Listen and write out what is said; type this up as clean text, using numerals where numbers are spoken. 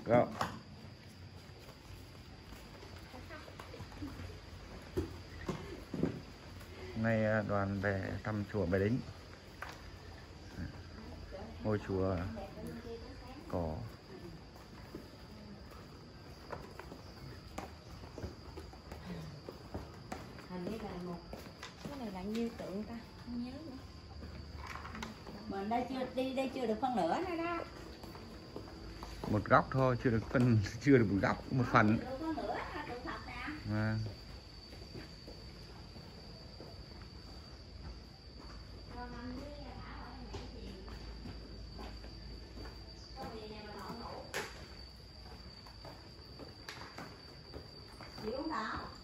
Go. Hôm nay đoàn về thăm chùa Bái Đính, ngôi chùa cổ. Hình như là một cái này là nhiêu tượng ta, không nhớ nữa. Mình đây chưa đi, đây chưa được phân nửa nữa đó. Một góc thôi, chưa được phân, chưa được một góc, một phần. À. Chị uống thảo.